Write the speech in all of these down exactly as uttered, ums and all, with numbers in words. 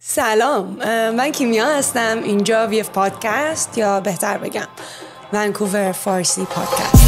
سلام، من کیمیا هستم. اینجا وی اف پادکست یا بهتر بگم ونکوور فارسی پادکست.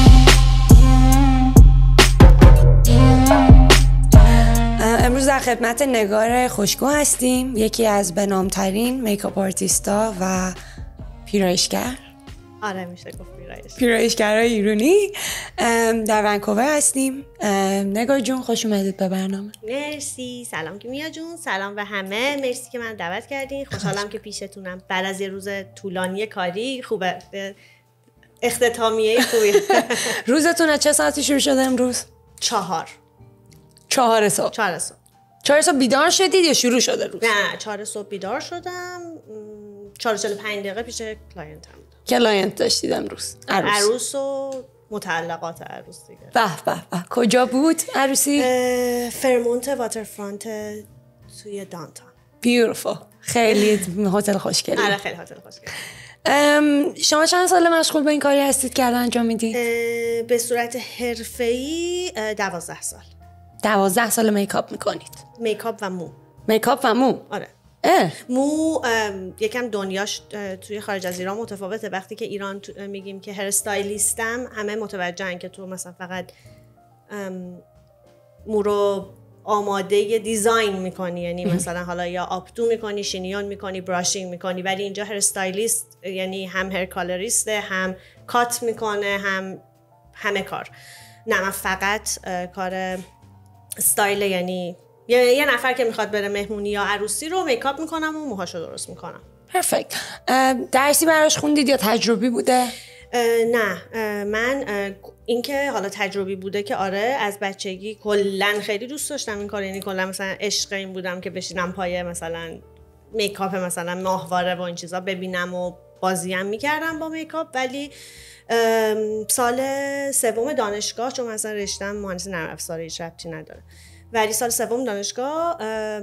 امروز در خدمت نگار خوشگو هستیم، یکی از بنامترین میکاپ آرتیستا و پیرایشگر. آره میشه گفت پیرایشگر. پیرایشگرای ایرانی در ونکوور هستیم. نگار جون خوش اومدید به برنامه. مرسی. سلام کیمیا جون، سلام به همه. مرسی که من دعوت کردین. خوشحالم که پیشتونم بعد از یه روز طولانی کاری. خوبه، اختتامیه خوبی. روزتون از چه ساعتی شروع شده امروز؟ چهار چهار صبح. چهار صبح. چهار صبح بیدار شدید یا شروع شده روز؟ نه، چهار صبح بیدار شدم. چهار و چهل و پنج دقیقه پیش کلاینتم بودم. کلاینت داشتید امروز؟ عروس. عروس و متعلقات عروس دیگه. به به به. کجا بود عروسی؟ فرمونت واترفرانت توی دانتون. بیوتیفول. خیلی هتل خوشگلی. آره خیلی هتل خوشگلی. شما چند سال مشغول به این کاری هستید که الان انجام میدید؟ به صورت حرفه‌ای دوازده سال. دوازده سال میکاپ میکنید؟ میکاپ و مو. میکاپ و مو؟ آره. اه. مو یکم دنیاش توی خارج از ایران متفاوته. وقتی که ایران میگیم که هر استایلیستم، همه متوجهن که تو مثلا فقط مو رو آماده دیزاین میکنی، یعنی مثلا حالا یا آپدو میکنی، شینیون میکنی، براشینگ میکنی، ولی اینجا هر استایلیست یعنی هم هر کالریسته، هم کات میکنه، هم همه کار. نه، من فقط کار استایل، یعنی یه, یه نفر که میخواد بره مهمونی یا عروسی رو میکاپ میکنم و موهاشو درست میکنم. پرفکت. درسی براش خوندید یا تجربی بوده؟ نه، من اینکه حالا تجربی بوده که آره، از بچگی کلا خیلی دوست داشتم این کار، یعنی کلا مثلا عشق این بودم که بشینم پای مثلا میکاپ مثلا ماهواره و این چیزا ببینم و بازیم میکردم با میکاپ. ولی سال سوم دانشگاه، چون مثلا رشتم مهندسی نرم افزاری، هیچ ربطی نداره، ولی سال سوم دانشگاه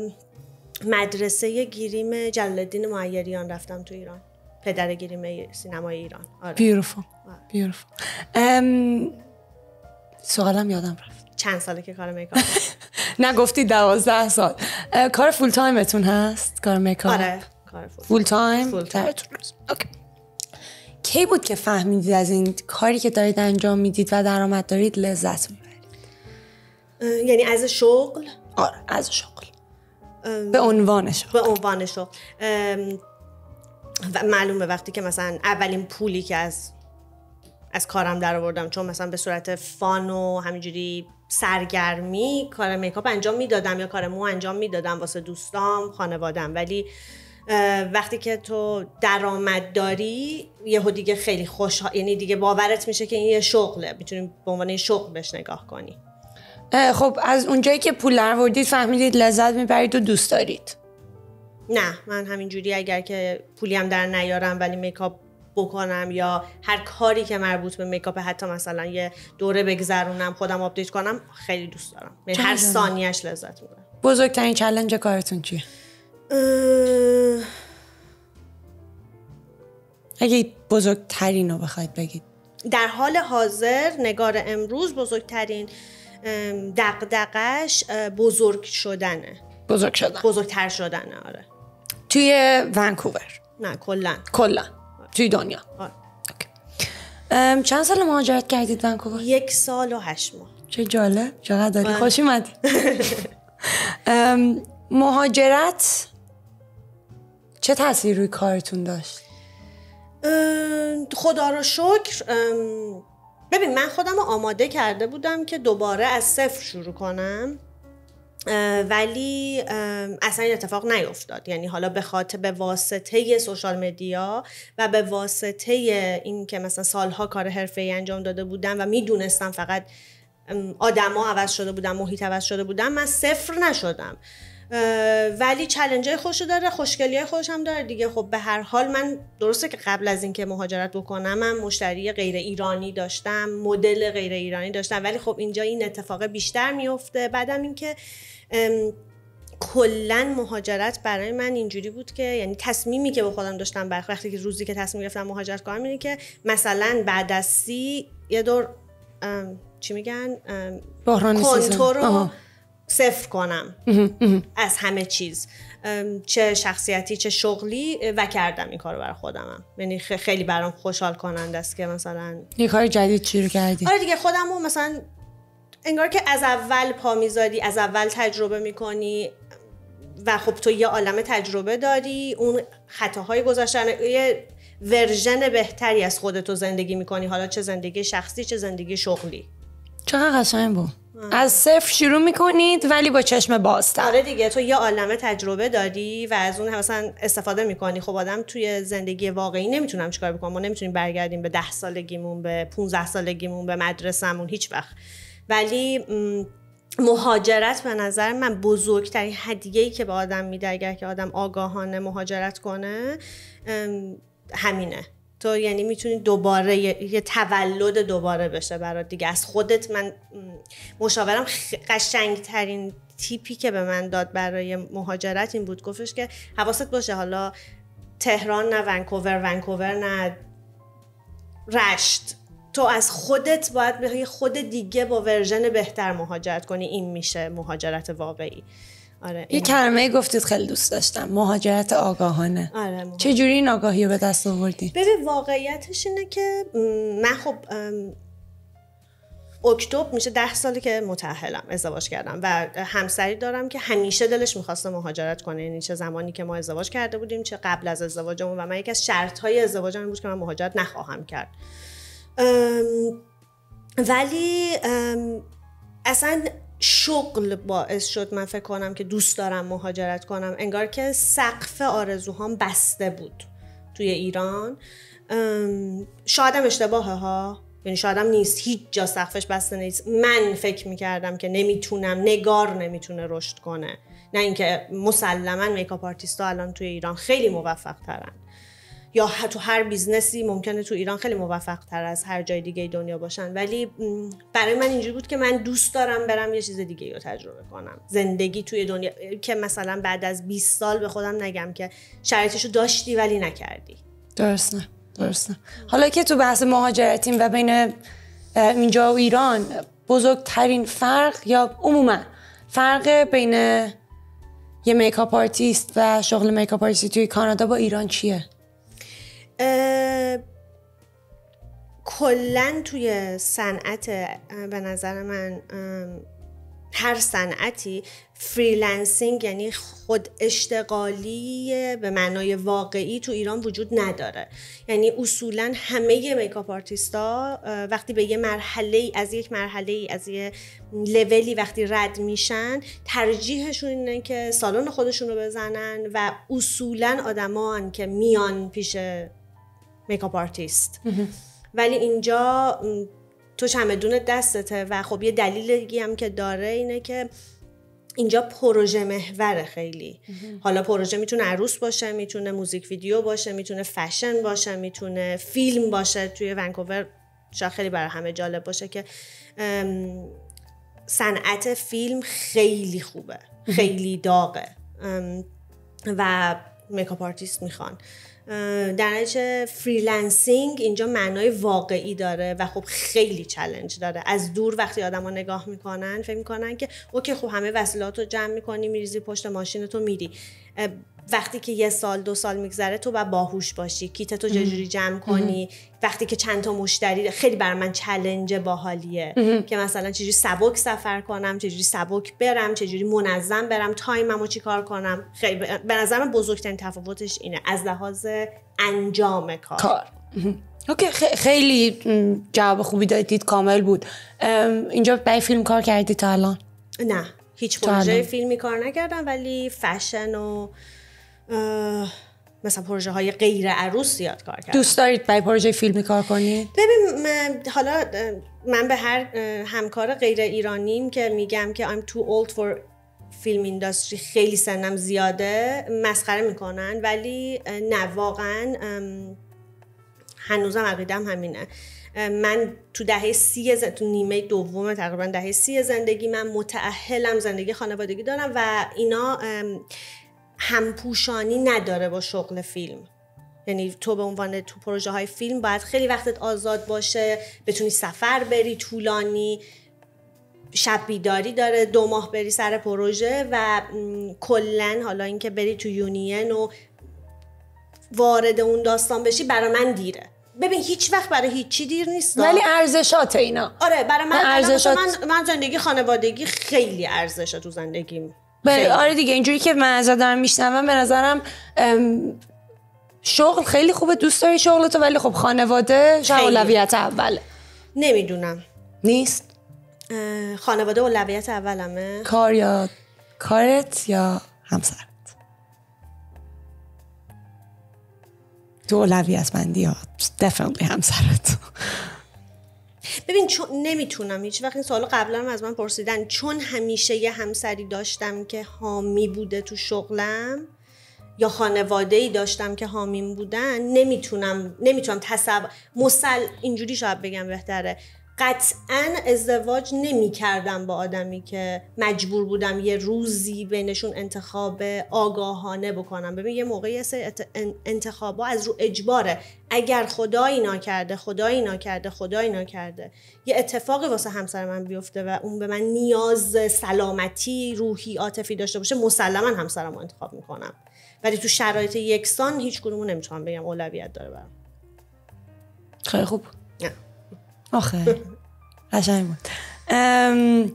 مدرسه گریم جلال‌الدین معیریان رفتم تو ایران، پدر گریم سینمای ایران. آره. بیوتیفول. بیوتیفول. سوالم یادم رفت. چند ساله که کار میکاپ؟ نه گفتی دوازده سال. کار فول تایمتون هست کار میکاپ؟ آره کار فول, فول تایم. فول تایم. اوکی. کی بود که فهمیدید از این کاری که دارید انجام میدید و درآمد دارید لذت میبرید؟ یعنی از شغل؟ آره از شغل. به عنوان شغل. به عنوان شغل. و معلومه وقتی که مثلا اولین پولی که از از کارم در آوردم، چون مثلا به صورت فان و همینجوری سرگرمی کار میکاپ انجام میدادم یا کار مو انجام میدادم واسه دوستام، خانوادم، ولی وقتی که تو درآمد داری یهو دیگه خیلی خوشحال، یعنی دیگه باورت میشه که این یه شغله، میتونی به عنوان شغل بهش نگاه کنی. خب از اونجایی که پول دراوردید فهمیدید لذت میبرید و دوست دارید؟ نه، من همینجوری اگر که پولی هم در نیارم ولی میکاپ بکنم یا هر کاری که مربوط به میکاپ، حتی مثلا یه دوره بگذرونم، خودم آپدیت کنم، خیلی دوست دارم. یعنی هر ثانیه‌اش لذت میبرم. بزرگترین چالش کارتون چیه؟ اه... اگه بزرگترین رو بخواید بگید. در حال حاضر نگار امروز بزرگترین دغدغش بزرگ شدنه. بزرگ شدن. بزرگتر شدنه. آره. توی ونکوور؟ نه کلا. کلا. توی دنیا. آره. اوکی. چند سال مهاجرت کردید ونکوور؟ یک سال و هشت ماه. چه جالب. چقدر داری خوش اومدی. مهاجرت چه تأثیری روی کارتون داشت؟ خدا رو شکر. ببین من خودم رو آماده کرده بودم که دوباره از صفر شروع کنم، ولی اصلا این اتفاق نیفتاد. یعنی حالا به خاطر به واسطه سوشال مدیا و به واسطه این که مثلا سالها کار حرفه‌ای انجام داده بودم و میدونستم فقط آدما عوض شده بودن، محیط عوض شده بودن، من صفر نشدم. ولی چالنج‌های خوشو داره، خوشگلی‌های خوش هم داره دیگه. خب به هر حال من درسته که قبل از اینکه مهاجرت بکنم من مشتری غیر ایرانی داشتم، مدل غیر ایرانی داشتم، ولی خب اینجا این اتفاق بیشتر میفته. بعدم اینکه کلا مهاجرت برای من اینجوری بود که یعنی تصمیمی که به خودم داشتم برای وقتی که روزی که تصمیم گرفتم مهاجرت کنم اینه که مثلا بعد از سی یه دور چی میگن بحران کنتور رو صفر کنم از همه چیز. چه شخصیتی چه شغلی و کردم این کارو برای خودمم. یعنی خیلی برام خوشحال کننده است که مثلا یه کار جدید شروع کردی. آره دیگه، خودمو مثلا انگار که از اول پا میذاری، از اول تجربه میکنی و خب تو یه عالمه تجربه داری، اون خطاهای گذشته یه ورژن بهتری از خودتو زندگی میکنی، حالا چه زندگی شخصی چه زندگی شغلی. چقدر قشنگ بود. از صفر شروع میکنید ولی با چشم بازتر. آره دیگه، تو یه عالمه تجربه داری و از اون مثلا استفاده میکنی. خب آدم توی زندگی واقعی نمیتونم چیکار بکنم، ما نمیتونیم برگردیم به ده سالگیمون، به پونزده سالگیمون، به مدرسه‌مون، هیچ وقت. ولی مهاجرت به نظر من بزرگترین هدیه‌ای که به آدم میده اگر که آدم آگاهانه مهاجرت کنه همینه. تو یعنی میتونی دوباره یه, یه تولد دوباره بشه برات دیگه از خودت. من مشاورم قشنگترین تیپی که به من داد برای مهاجرت این بود، گفتش که حواست باشه حالا تهران نه ونکوور، ونکوور نه رشت، تو از خودت باید به خود دیگه با ورژن بهتر مهاجرت کنی. این میشه مهاجرت واقعی. آره یه کلمه گفتید خیلی دوست داشتم، مهاجرت آگاهانه. آره چه جوری این آگاهی رو به دست آوردی؟ ببین واقعیتش اینه که من خب اکتبر میشه ده سالی که متأهلم، ازدواج کردم و همسری دارم که همیشه دلش میخواسته مهاجرت کنه. یعنی چه زمانی که ما ازدواج کرده بودیم چه قبل از ازدواجمون، و من یکی از شرط‌های ازدواجم این بود که من مهاجرت نخواهم کرد. ولی اصلا شغل باعث شد من فکر کنم که دوست دارم مهاجرت کنم. انگار که سقف آرزوهام بسته بود توی ایران. شایدم اشتباهه ها، یعنی شایدم نیست، هیچ جا سقفش بسته نیست. من فکر میکردم که نمیتونم، نگار نمیتونه رشد کنه. نه اینکه مسلما میکاپ آرتیستا الان توی ایران خیلی موفق ترن، یا حتی هر بیزنسی ممکنه تو ایران خیلی موفق تر از هر جای دیگه دنیا باشن، ولی برای من اینجوری بود که من دوست دارم برم یه چیز دیگه رو تجربه کنم. زندگی توی دنیا که مثلا بعد از بیست سال به خودم نگم که شرایطشو داشتی ولی نکردی. درسته درسته. حالا که تو بحث مهاجرتیم و بین اینجا و ایران، بزرگترین فرق یا عموما فرق بین یه میکاپ آرتیست و شغل میکاپ آرتیستی توی کانادا با ایران چیه؟ کلن توی صنعت به نظر من هر صنعتی فریلنسینگ یعنی خود اشتغالی به معنای واقعی تو ایران وجود نداره. یعنی اصولا همه میکاپ آرتیستا وقتی به یه مرحله از یک مرحله از یه لولی وقتی رد میشن، ترجیحشون اینه که سالن خودشون رو بزنن و اصولا آدمان که میان پیش میکاپ آرتیست. ولی اینجا تو چمدون دستته و خب یه دلیلی هم که داره اینه که اینجا پروژه محوره خیلی. حالا پروژه میتونه عروس باشه، میتونه موزیک ویدیو باشه، میتونه فشن باشه، میتونه فیلم باشه. توی ونکوور شاید خیلی برای همه جالب باشه که صنعت فیلم خیلی خوبه، خیلی داغه و میکاپ آرتیست میخوان. در نتیجه فریلنسینگ اینجا معنای واقعی داره و خب خیلی چالش داره. از دور وقتی آدما نگاه میکنن فکر میکنن که اوکی خب همه وسایلاتو جمع میکنی میریزی پشت ماشینتو میری. وقتی که یه سال دو سال میگذره تو باید باهوش باشی، کیتتو چجوری جمع کنی. وقتی که چند تا مشتری، خیلی بر من چالش باحالیه که مثلا چجوری سبک سفر کنم، چجوری سبک برم، چجوری منظم برم، تایممو چیکار کنم. خیلی به نظر من بزرگترین تفاوتش اینه از لحاظ انجام کار. کار. اوکی، خیلی جواب خوبی دادید، کامل بود. اینجا برای فیلم کار کردی تا الان؟ نه، هیچ پروژه فیلمی کار نکردم، ولی فشن و مثلا پروژه های غیر عروس زیاد کار کردم. دوست دارید برای پروژه فیلمی کار کنید؟ ببین من حالا من به هر همکار غیر ایرانیم که میگم که I'm too old for film industry، خیلی سنم زیاده، مسخره میکنن، ولی نه واقعا هنوزم عقیدم همینه. من تو دهه سی ز... تو نیمه دوم تقریبا دهه سی زندگی من متأهلم، زندگی خانوادگی دارم و اینا همپوشانی نداره با شغل فیلم. یعنی تو به عنوان تو پروژه های فیلم باید خیلی وقتت آزاد باشه، بتونی سفر بری طولانی. شب بیداری داره، دو ماه بری سر پروژه و کلن حالا اینکه بری تو یونین و وارد اون داستان بشی برای من دیره. ببین هیچ وقت برای هیچی دیر نیست، ولی ارزشات اینا. آره برای من ارزشات... من من زندگی خانوادگی خیلی ارزشه تو زندگیم. آره دیگه اینجوری که من ازت دارم میشنوم به نظرم شغل خیلی خوبه، دوست داری شغلتو، ولی خب خانواده شاید اولویت اوله. نمیدونم نیست؟ خانواده اولویت اولمه؟ کار یا کارت یا همسرت؟ تو اولویت بندی ها definitely همسرت. ببین چون نمیتونم هیچ وقت، این سوالو قبلا هم از من پرسیدن، چون همیشه یه همسری داشتم که حامی بوده تو شغلم یا خانواده‌ای داشتم که حامیم بودن، نمیتونم نمیتونم تصور مسل اینجوری شاید بگم بهتره، قطعاً ازدواج نمی کردم با آدمی که مجبور بودم یه روزی بینشون انتخاب آگاهانه بکنم. ببین یه موقعی انتخابا از رو اجباره، اگر خدایی ناکرده خدایی ناکرده خدایی ناکرده یه اتفاقی واسه همسر من بیفته و اون به من نیاز سلامتی روحی عاطفی داشته باشه، مسلماً همسرم رو انتخاب میکنم. ولی تو شرایط یکسان هیچ کدومو نمیتونم بگم اولویت داره برام. خیلی خوب. نه آخه قشنگ بود. ام...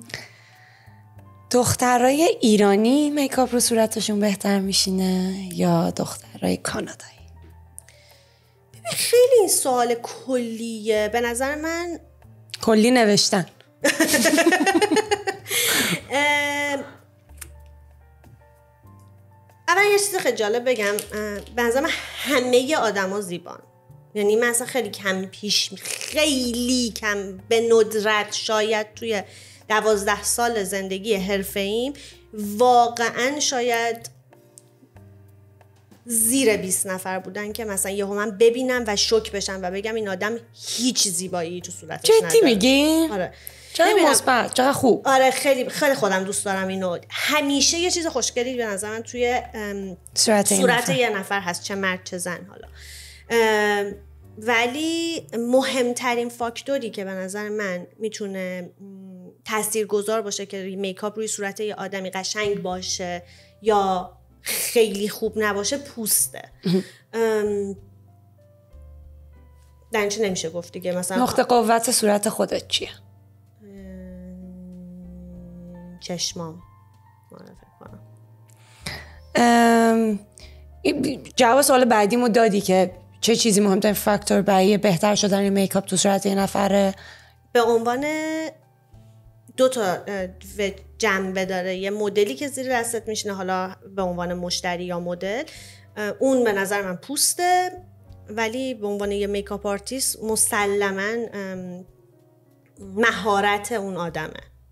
دخترای ایرانی میکاپ رو صورتشون بهتر میشینه یا دخترای کانادایی؟ خیلی این سوال کلیه به نظر من. کلی نوشتن. اول یه چیز خیلی جالب بگم، به نظر من همه آدما زیبان. یعنی من اصلا خیلی کم پیش خیلی کم به ندرت شاید توی دوازده سال زندگی حرفه‌ایم واقعا شاید زیر بیست نفر بودن که مثلا یهو من ببینم و شوک بشم و بگم این آدم هیچ زیبایی تو صورتش نداره. جدی میگی؟ آره. چقدر مثبت، چقدر خوب. آره خیلی خیلی خودم دوست دارم اینو. همیشه یه چیز خوشگلی به نظر من توی صورت, صورت یه نفر هست، چه مرد چه زن. حالا ولی مهمترین فاکتوری که به نظر من میتونه تاثیرگذار باشه که میکاپ روی صورت یه آدمی قشنگ باشه یا خیلی خوب نباشه پوسته. درنچه نمیشه گفت دیگه. مثلا نقطه قوت صورت خودت چیه؟ چشمام. جواب سوال بعدیمو دادی که چه چیزی مهمترین فاکتور برای بهتر شدن میکاپ تو صورت یه نفره؟ به عنوان دو تا جنبه داره. یه مدلی که زیر دستت میشینه، حالا به عنوان مشتری یا مدل، اون به نظر من پوسته. ولی به عنوان یه میکاپ آرتیست مسلماً مهارت اون آدمه.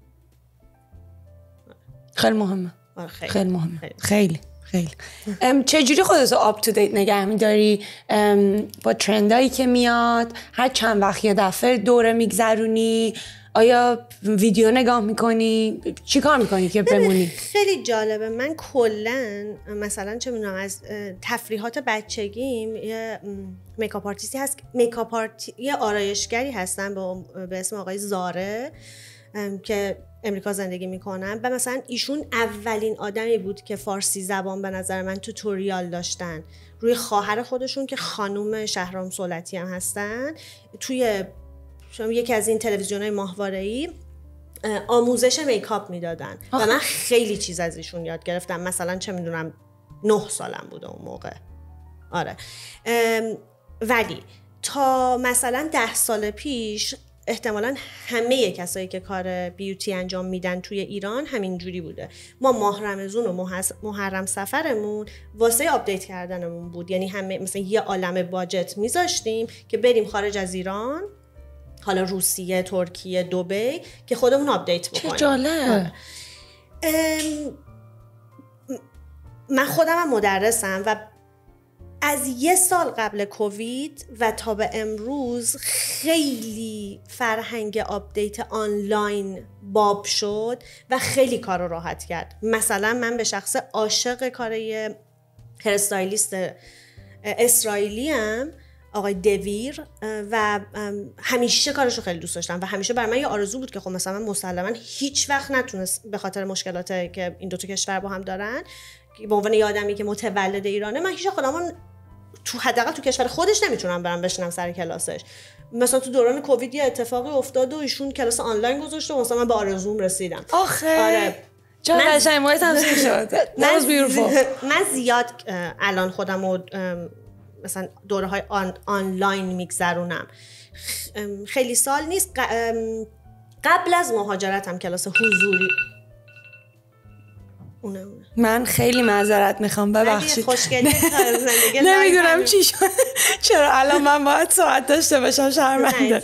خیلی مهمه. خیلی, خیلی مهمه. خیلی خیلی, خیلی. چجوری خودتو آپ تو دیت نگه می‌داری با ترندایی که میاد؟ هر چند وقت یه دفعه دوره میگذرونی؟ آیا ویدیو نگاه میکنی؟ چی کار میکنی که بمونی؟ خیلی جالبه. من کلن مثلا چه میدونم از تفریحات بچگیم یه میکاپ آرتیستی هست، میکاپ آرتی یه آرایشگری هستن به اسم آقای زاره که امریکا زندگی میکنن و مثلا ایشون اولین آدمی بود که فارسی زبان به نظر من توتوریال داشتن روی خواهر خودشون که خانوم شهرام سولتی هم هستن. توی شما یکی از این تلویزیون‌های ماهواره‌ای آموزش میکاپ میدادن و من خیلی چیز از ایشون یاد گرفتم. مثلا چه میدونم نه سالم بوده اون موقع. آره. ولی تا مثلا ده سال پیش احتمالاً همه کسایی که کار بیوتی انجام میدن توی ایران همین جوری بوده. ما ماه رمضان و محرم سفرمون واسه آپدیت کردنمون بود. یعنی همه مثلا یه عالمه باجت میذاشتیم که بریم خارج از ایران، حالا روسیه، ترکیه، دبی، که خودمون آپدیت بکنیم. چه جالب. من خودم مدرسم و از یه سال قبل کووید و تا به امروز خیلی فرهنگ آپدیت آنلاین باب شد و خیلی کار رو راحت کرد. مثلا من به شخص عاشق کار یه هرستایلیست اسرائیلی ام آقای دویر و همیشه کارشو خیلی دوست داشتم و همیشه برای من یه آرزو بود که خب مثلا من مسلما هیچ وقت نتونست به خاطر مشکلات که این دو تا کشور با هم دارن به عنوان یه آدمی که متولد ایرانه من هیچ خودمون تو حداقل تو کشور خودش نمیتونم برم بشینم سر کلاسش. مثلا تو دوران کووید یه اتفاقی افتاد و ایشون کلاس آنلاین گذاشته و مثلا من به آرزوم رسیدم. آخه آره چه قشنگ موی تمثیل شد. من من زیاد الان خودمو مثلا دوره های آن، آنلاین میگذرونم. خیلی سال نیست قبل از مهاجرتم کلاس حضوری. اونه اونه. من خیلی معذرت میخوام ببخشید. خوشگلی نمیدونم چی شد. چرا الان من باید ساعت داشته باشم شرمنده.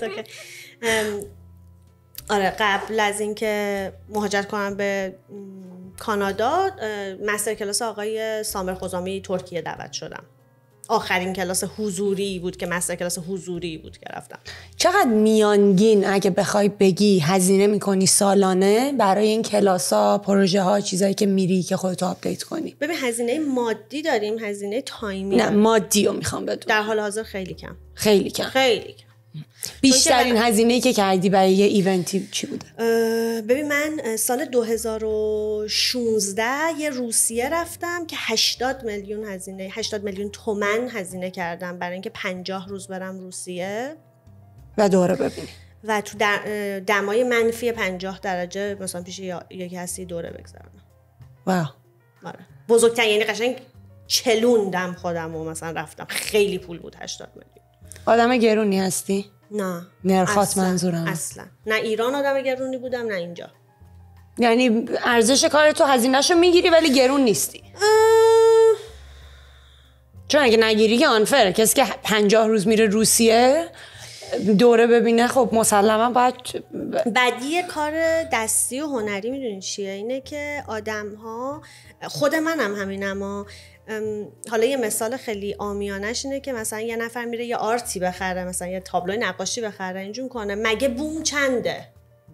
آره قبل از اینکه مهاجرت کنم به کانادا مستر کلاس آقای سامر خزامی ترکیه دعوت شدم. آخرین کلاس حضوری بود که مستر کلاس حضوری بود که رفتم. چقدر میانگین اگه بخوای بگی هزینه میکنی سالانه برای این کلاس‌ها، پروژه ها، چیزایی که میری که خودتو آپدیت کنی؟ ببین هزینه مادی داریم، هزینه تایمی نه مادی رو میخوام بدونم. در حال حاضر خیلی کم. خیلی کم. خیلی کم. بیشترین هزینه‌ای که کردی برای یه ایونتی چی بوده؟ ببین من سال دو هزار و شانزده یه روسیه رفتم که هشتاد میلیون هزینه هشتاد میلیون تومان هزینه کردم برای اینکه پنجاه روز برم روسیه و دوره ببینی و تو دمای منفی پنجاه درجه مثلا پیش یکی هستی دوره بگذرونم. واو. آره بزرگترین، یعنی قشنگ چلوندم خودم و مثلا رفتم. خیلی پول بود هشتاد میلیون. آدم گرونی هستی؟ نه نرخات منظورم اصلا نه ایران آدم گرونی بودم نه اینجا. یعنی ارزش کار تو هزینه‌شو میگیری ولی گرون نیستی؟ اه... چون اگه نگیری که آنفره. کسی که پنجاه روز میره روسیه دوره ببینه خب مسلما باید. بدی کار دستی و هنری میدونی چیه؟ اینه که آدم ها، خود منم همینم ها، حالا یه مثال خیلی عامیانش اینه که مثلا یه نفر میره یه آرتی بخره، مثلا یه تابلوی نقاشی بخره اینجور کنه، مگه بوم چنده؟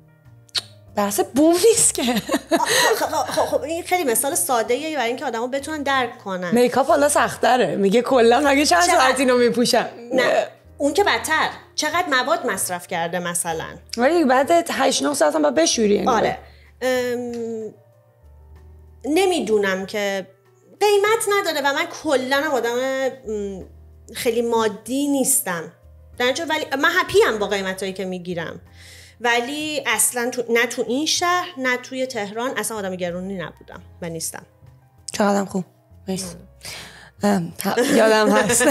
بحث بوم نیست که. خب این خیلی مثال ساده ایه برای اینکه آدم‌ها بتونن درک کنن. میکاپ حالا سخت‌تره، میگه کلا مگه چند ساعت اینو میپوشم؟ نه اون که بدتر. چقدر مواد مصرف کرده مثلا. ولی بعد هشت نه ساعت هم باید بشوری. آره ام... نمیدونم که قیمت نداره و من کلا آدم خیلی مادی نیستم درنچه، ولی من هپی ام با قیمتایی که میگیرم، ولی اصلا تو... نه تو این شهر نه توی تهران اصلا آدم گرونی نبودم و نیستم. چقدرم خوب نیست. یادم هست.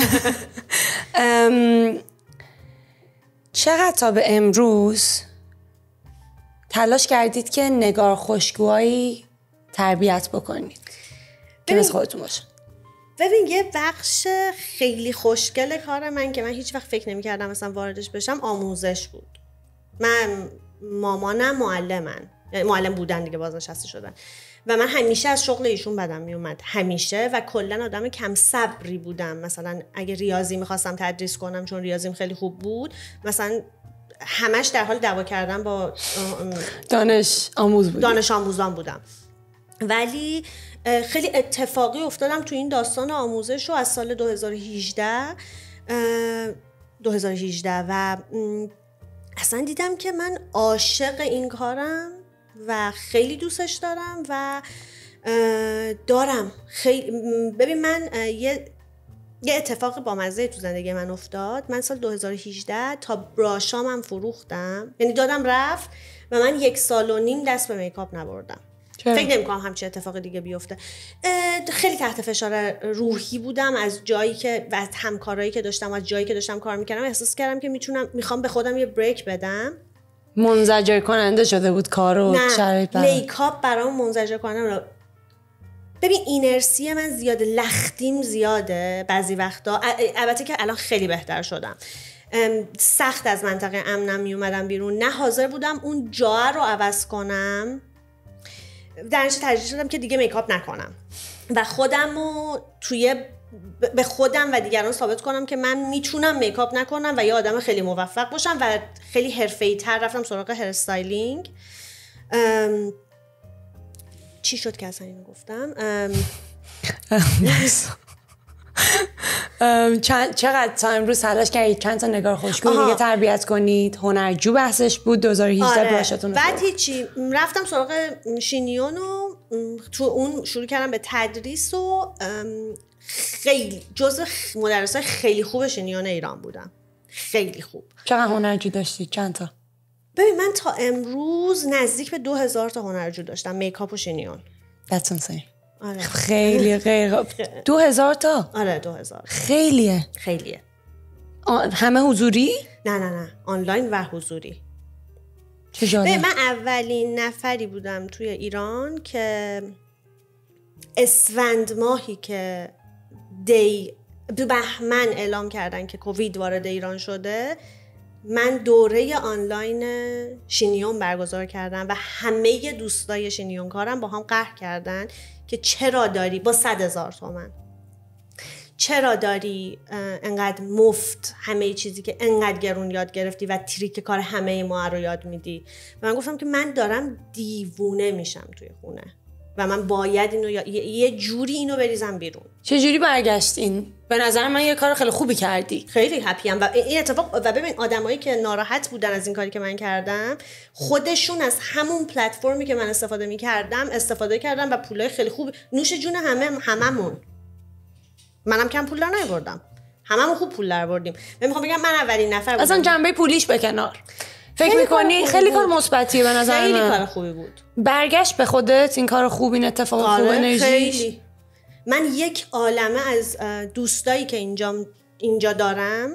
چقدر تا به امروز تلاش کردید که نگار خوشگوهایی تربیت بکنید که مثل خودتون باشه؟ ببین یه بخش خیلی خوشگل کار من که من هیچ وقت فکر نمی کردم مثلا واردش بشم آموزش بود. من مامانم معلمن، معلم بودن دیگه، بازنشسته شدن و من همیشه از شغل ایشون بدم می اومد، همیشه، و کلا آدم کم صبری بودم. مثلا اگه ریاضی میخواستم تدریس کنم چون ریاضیم خیلی خوب بود، مثلا همش در حال دعوا کردن با دانش آموز بودم. دانش آموزان بودم، ولی خیلی اتفاقی افتادم تو این داستان آموزش رو از سال دو هزار و هجده و اصلا دیدم که من عاشق این کارم و خیلی دوستش دارم و دارم. خیلی ببین من یه یه اتفاق بامزه تو زندگی من افتاد. من سال دو هزار و هجده تا براشامم فروختم، یعنی دادم رفت و من یک سال و نیم دست به میکاپ نبردم. چرا؟ فکر نمی‌کنم همچین اتفاق دیگه بیفته. خیلی تحت فشار روحی بودم از جایی که و همکارایی که داشتم، از جایی که داشتم کار می‌کردم احساس کردم که میتونم میخوام به خودم یه بریک بدم. منزجر کننده شده بود کارو شرایط برام. میکاپ برام منزجر کننده. ببین اینرسی من زیاده، لختیم زیاده بعضی وقتا، البته که الان خیلی بهتر شدم. سخت از منطقه امنم می اومدم بیرون، نه حاضر بودم اون جا رو عوض کنم، در نتیجه ترجیح دادم که دیگه میکاپ نکنم و خودم رو توی به خودم و دیگران ثابت کنم که من میتونم میکاپ نکنم و یه آدم خیلی موفق باشم و خیلی حرفه‌ای تر رفتم سراغ هر استایلینگ. چی شد که اصلا اینو گفتم؟ چند چقدر تا امروز تلاش کردید چند تا نگار خوشگو دیگه تربیت کنید؟ هنرجو بحثش بود دو هزار و هجده آره. باشتون. بعد هیچی رفتم سراغ شینیون و تو اون شروع کردم به تدریس و خیلی جزو مدرسای خیلی خوب شینیون ایران بودم. خیلی خوب. چقدر هنرجو داشتید؟ چند تا؟ ببین من تا امروز نزدیک به دو هزار تا هنرجو داشتم، میکاپ و شینیون. That's insane. آره. خیلی غیر دو هزار تا؟ آره دو هزار. خیلیه. خیلیه. همه حضوری؟ نه نه نه آنلاین و حضوری. چه جالب. من اولین نفری بودم توی ایران که اسفند ماهی که دی تو بهمن اعلام کردن که کووید وارد ایران شده، من دوره آنلاین شینیون برگزار کردم و همه دوستای شینیون کارم با هم قهر کردن که چرا داری با صد هزار تومن چرا داری انقدر مفت همه چیزی که انقدر گرون یاد گرفتی و تریک کار همه ما رو یاد میدی. و من گفتم که من دارم دیوونه میشم توی خونه و من باید اینو یا... یه جوری اینو بریزم بیرون. چه جوری برگشتین؟ به نظر من یه کار خیلی خوبی کردی. خیلی هپیم و این اتفاق و ببین آدمایی که ناراحت بودن از این کاری که من کردم خودشون از همون پلتفرمی که من استفاده می‌کردم استفاده کردن و پولای خیلی خوب نوش جون همه هممون. منم کم پول در نیاوردم. هممون خوب پول در آوردیم. من میخوام بگم من اولین نفر بودم. اصلا جنبه پولیش به کنار. فکر میکنی خیلی کار مثبتیه به نظر من. خیلی کار خوبی بود. برگشت به خودت این کار خوب این اتفاق خوب انرژی. خیلی. من یک عالمه از دوستایی که اینجا اینجا دارم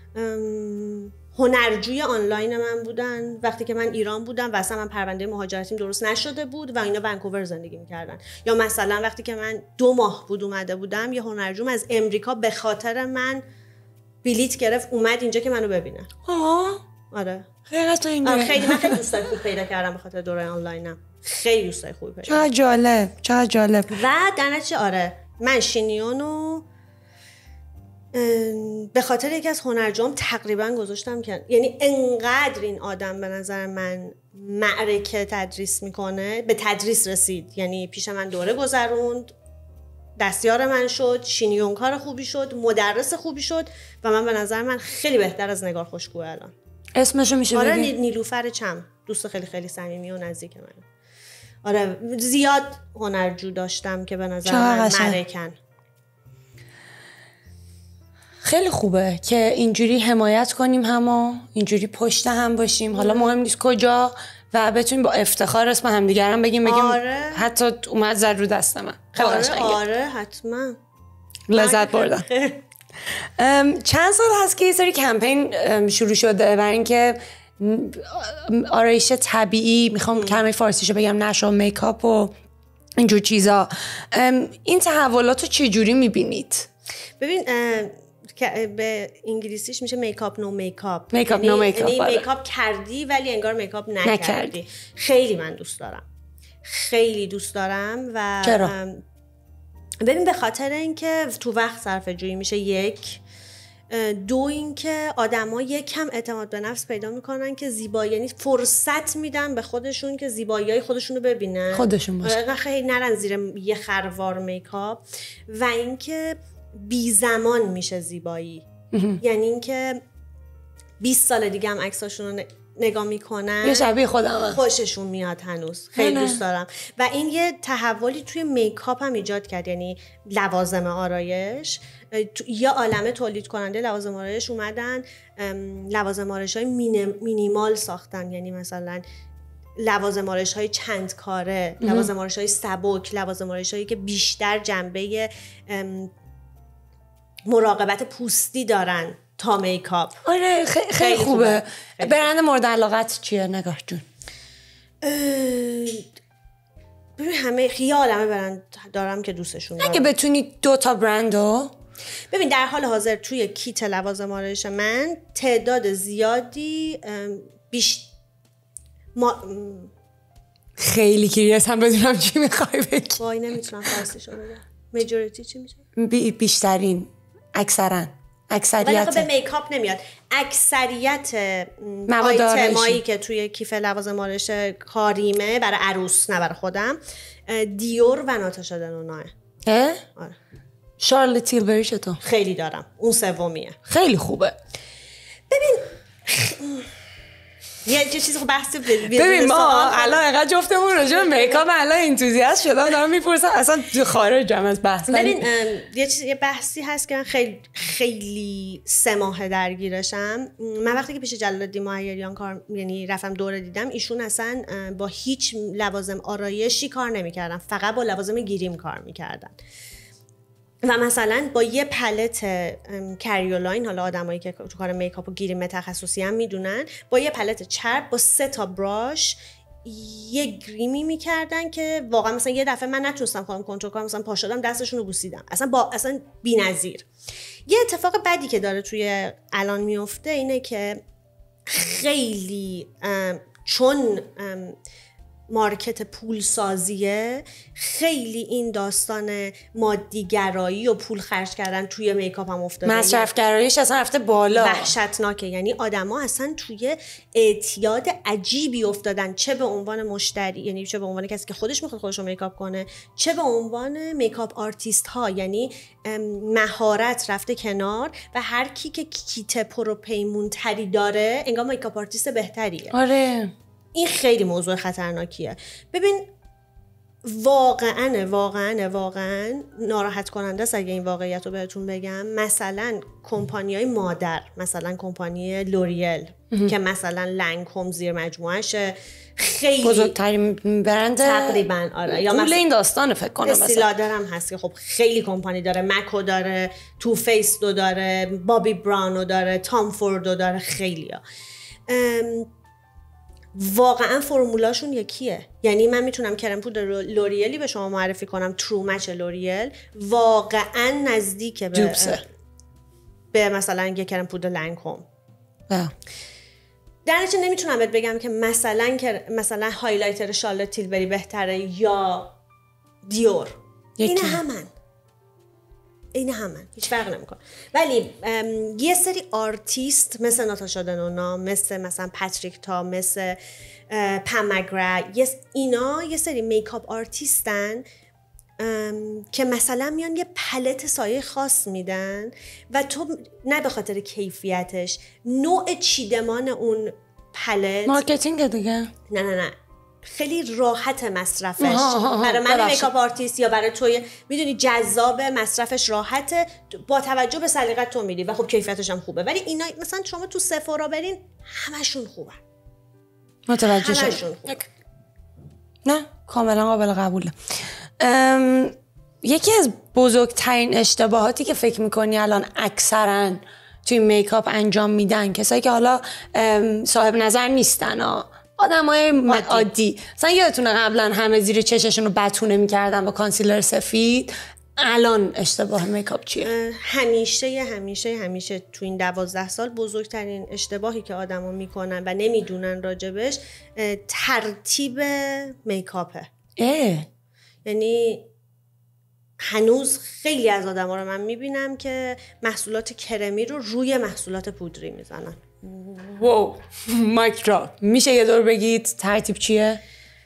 هنرجوی آنلاین من بودن وقتی که من ایران بودم و اصلا من پرونده مهاجرتیم درست نشده بود و اینا ونکوور زندگی میکردن. یا مثلا وقتی که من دو ماه بود اومده بودم یه هنرجوم از امریکا به خاطر من بلیت گرفت اومد اینجا که منو ببینه. آه آره خیلی آره خیلی من خیلی دوستای خوب پیدا کردم به خاطر دوره آنلاینم. خیلی دوستای خوبی پیدا چقدر جالب چقدر جالب. و در نتیجه آره من شینیونو به خاطر یکی از هنرجوام تقریبا گذاشتم که یعنی انقدر این آدم به نظر من معرکه تدریس میکنه به تدریس رسید. یعنی پیش من دوره گذروند، دستیار من شد، شینیون کار خوبی شد، مدرس خوبی شد و من به نظر من خیلی بهتر از نگار خوشگوه الان. اسمشو میشه آره بگی؟ نیلوفر چم، دوست خیلی خیلی صمیمی و نزدیک من. آره زیاد هنرجو داشتم که به نظر من معرکن. خیلی خوبه که اینجوری حمایت کنیم همو، اینجوری پشت هم باشیم. حالا مهم نیست کجا و بتونیم با افتخار اسم همدیگر هم بگیم بگیم آره. حتی اومد زد رو دست من. خیلی آره قشنگه. آره حتما لذت بردم. چند سال هست که یه سری کمپین شروع شده برای اینکه آرایش طبیعی، میخوام کلمه فارسیشو بگم، نشو میکاپ و اینجور چیزا. این تحولات رو چجوری میبینید؟ ببین به انگلیسیش میشه میکاپ نو میکاپ. میکاپ نو میکاپ. یعنی میکاپ کردی ولی انگار میکاپ نکردی. نکردی. خیلی من دوست دارم. خیلی دوست دارم و چرا؟ ببین به خاطر اینکه تو وقت صرفه جویی میشه، یک، دو اینکه آدما یکم اعتماد به نفس پیدا میکنن که زیبایی، یعنی فرصت میدن به خودشون که زیبایی‌های خودشون رو ببینن، خودشون باشه، خیلی نرن زیر یه خروار میکاپ. و اینکه بی زمان میشه زیبایی. یعنی اینکه بیست سال دیگه هم عکساشون رو نگاه میکنن یه شبیه خودم خوششون میاد هنوز. خیلی دوست دارم. و این یه تحولی توی میکاپ هم ایجاد کرد. یعنی لوازم آرایش، یا عالمه تولید کننده لوازم آرایش اومدن لوازم آرایش های مینیمال ساختن. یعنی مثلا لوازم آرایش های چند کاره، لوازم آرایش های سبک، لوازم آرایش هایی که بیشتر جنبه مراقبت پوستی دارن تا میکاپ. آره خیلی, خیلی خوبه. برند مورد علاقت چیه نگاه جون؟ ببین همه خیال همه برند دارم که دوستشون دارم. اگه بتونی دو تا برندو ببین در حال حاضر توی کیت لوازم آرایش من تعداد زیادی بیش ما خیلی کریاس هم بدونم چی میخوای بگی. وای نمیتونم فارسیشو بگم. میجوریتی چی میشه؟ بی بیشترین، اکثرا، اکثریت. ولی خب به میکاپ نمیاد. اکثریت آیتمایی که توی کیف لوازم آرایش کاریمه برای عروس، نه برای خودم، دیور و ناتاشا دنوناه. اه؟ آره. شارلوت تیلبری چطور؟ خیلی دارم، اون سومیه. خیلی خوبه. ببین یه چیزی خب بحث ببین ما الان اینقدر جفتمون راجع به میکاپ الان انتوزیاست شدم دارم میپرسم اصلا خارجم از بحث. ببین یه چیز یه بحثی هست که من خیلی خیلی سه ماه درگیرشم. من وقتی که پیش جلال‌الدین مهیریان کار یعنی رفتم دوره دیدم، ایشون اصلا با هیچ لوازم آرایشی کار نمی‌کردن، فقط با لوازم گریم کار می‌کردن. و مثلا با یه پلت کریولاین، حالا آدمایی که تو کار میکاپ و گریم تخصصی هم میدونن، با یه پلت چرب با سه تا براش یه گریمی میکردن که واقعا مثلا یه دفعه من نتونستم خودم کنترل کنم، مثلا پا شدم دستشون رو بوسیدم، اصلا با اصلا بی‌نظیر. یه اتفاق بدی که داره توی الان میفته اینه که خیلی چون مارکت پول سازیه، خیلی این داستان مادیگرایی و پول خرج کردن توی میکاپ هم افتاده. مصرف گراییش اصلا رفته بالا، وحشتناکه. یعنی آدما اصلا توی اعتیاد عجیبی افتادن، چه به عنوان مشتری، یعنی چه به عنوان کسی که خودش میخواد خودش رو میکاپ کنه، چه به عنوان میکاپ آرتیست ها. یعنی مهارت رفته کنار و هر کی که کیت پرو پیمون تری داره انگار میکاپ آرتیست بهتریه. آره این خیلی موضوع خطرناکیه. ببین واقعا واقعا واقعا ناراحت کننده است اگه این واقعیت رو بهتون بگم. مثلا کمپانی‌های مادر، مثلا کمپانی لوریل که مثلا لنگ‌کوم زیر مجموعهشه، خیلی بزرگترین برند تقریبا. آره یا مثلا این داستانه فکر کنم. استیلادر هم هست که خب خیلی کمپانی داره، مکو داره، تو فیس دو داره، بابی براونو داره، تام فوردو داره، خیلی‌ها. واقعا فرمولاشون یکیه. یعنی من میتونم کرم پودر لوریلی به شما معرفی کنم، ترو مچ لوریل واقعا نزدیک به به مثلا یک کرم پودر لنگ‌کوم. در نتیجه نمیتونم بهت بگم که مثلا که مثلا هایلایتر شارلوت تیلبری بهتره یا دیور. این همن این همن هیچ فرق نمیکنه. ولی یه سری آرتیست مثل ناتاشا دنونا، مثل مثلا پاتریک تا، مثل پم مگرا، اینا یه سری میکاپ آرتیستن که مثلا میان یه پلت سایه خاص میدن و تو نه به خاطر کیفیتش، نوع چیدمان اون پلت مارکتینگ دیگه. نه نه نه خیلی راحت مصرفش. برای من میکاپ آرتیست یا برای توی میدونی جذاب، مصرفش راحته، با توجه به سلیقت تو میری و خب کیفیتش هم خوبه. ولی اینا مثلا شما تو سفارا برین همشون خوبه، متوجه شدم. نه کاملا قابل قبوله. ام، یکی از بزرگترین اشتباهاتی که فکر میکنی الان اکثرا توی میکاپ انجام میدن کسایی که حالا صاحب نظر نیستن ها، آدمای عادی، مثلا یادتونه قبلا همه زیر چششون رو بتونه میکردن با کانسیلر سفید، الان اشتباه میکاپ چیه؟ همیشه همیشه همیشه تو این دوازده سال بزرگترین اشتباهی که آدما میکنن و نمیدونن راجبش ترتیب میکاپه. اه. یعنی هنوز خیلی از آدما رو من میبینم که محصولات کرمی رو روی محصولات پودری میزنن. واو مایک دراپ. میشه یه دور بگید ترتیب چیه؟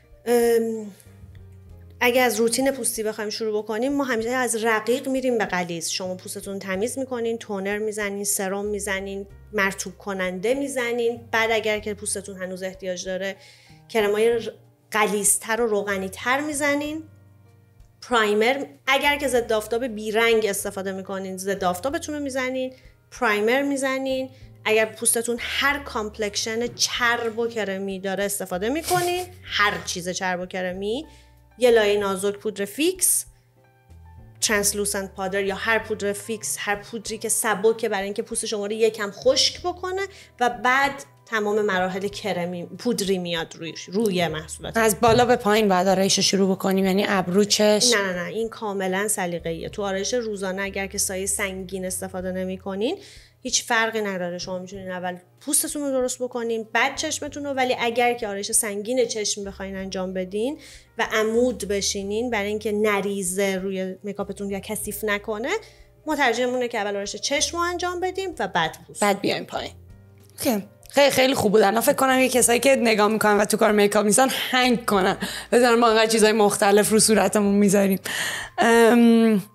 اگه از روتین پوستی بخوایم شروع بکنیم، ما همیشه از رقیق میریم به غلیظ. شما پوستتون تمیز میکنین، تونر میزنین، سرم میزنین، مرطوب کننده میزنین. بعد اگر که پوستتون هنوز احتیاج داره کرمای غلیظتر و روغنی‌تر میزنین. پرایمر اگر که ضد آفتاب بیرنگ استفاده میکنین، ضد آفتابتون رو میزنین. پرایمر میزنین. اگر پوستتون هر کامپلکشن چرب و کرمی داره استفاده میکنین، هر چیز چرب و کرمی، یه لایه نازک پودر فیکس، ترانسلوسنت پادر یا هر پودر فیکس، هر پودری که سبکه برای اینکه پوست شما رو یکم خشک بکنه و بعد تمام مراحل کرمی پودری میاد روی روی محصولات. از بالا به پایین بعد آرایش شروع بکنیم، یعنی ابرو، چشم؟ نه نه نه این کاملا سلیقه‌ایه. تو آرایش روزانه اگر که سایه سنگین استفاده نمی‌کنین هیچ فرقی نداره. شما میتونین اول پوستتون رو درست بکنین بعد چشمتون رو، ولی اگر که آرایش سنگین چشم بخواین انجام بدین و عمود بشینین برای اینکه نریزه روی میکاپتون یا کثیف نکنه، مترجمونه که اول آرایش چشم رو انجام بدیم و بعد پوست، بعد بیایم پایین. اوکی. خیلی خیلی خوب بود. انا فکر کنم یه کسایی که نگاه میکنن و تو کار میکاپ نیستن هنگ کنن، بذارن ما انقدر چیزای مختلف رو صورتمون میذاریم.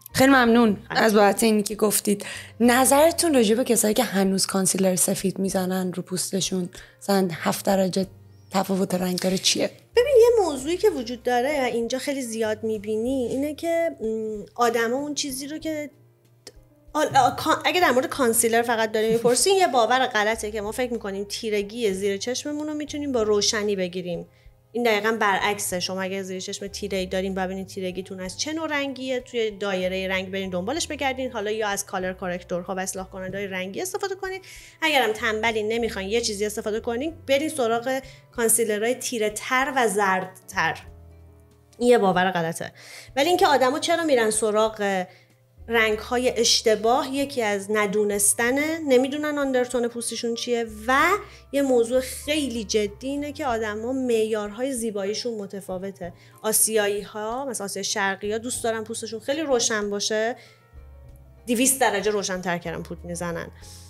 خیلی ممنون از بابت اینی که گفتید. نظرتون راجع به کسایی که هنوز کانسیلر سفید میزنن رو پوستشون، مثلا هفت درجه تفاوت رنگ داره چیه؟ ببین یه موضوعی که وجود داره و اینجا خیلی زیاد میبینی اینه که آدما اون چیزی رو که اگه در مورد کانسیلر فقط داریم میپرسیم، یه باور غلطه که ما فکر میکنیم تیرگی زیر چشممون رو میتونیم با روشنی بگیریم. این دقیقاً برعکسه. شما اگه زیر چشم تیره‌ای دارین ببینید تیرگیتون از چه نوع رنگیه، توی دایره رنگ برین دنبالش بگردین، حالا یا از کالر کارکتورها و اصلاح کننده‌های رنگی استفاده کنین. اگرم تنبلین نمیخواین یه چیزی استفاده کنین، برین سراغ کانسیلرهای تیره تر و زردتر. این یه باور غلطه. ولی اینکه آدما چرا میرن سراغ رنگ‌های اشتباه، یکی از ندونستنه، نمیدونن آندرتون پوستشون چیه، و یه موضوع خیلی جدی اینه که آدما معیارهای زیباییشون متفاوته. آسیایی‌ها مثلا آسیای شرقی‌ها دوست دارن پوستشون خیلی روشن باشه، دویست درجه روشن‌تر کردن پود میزنن.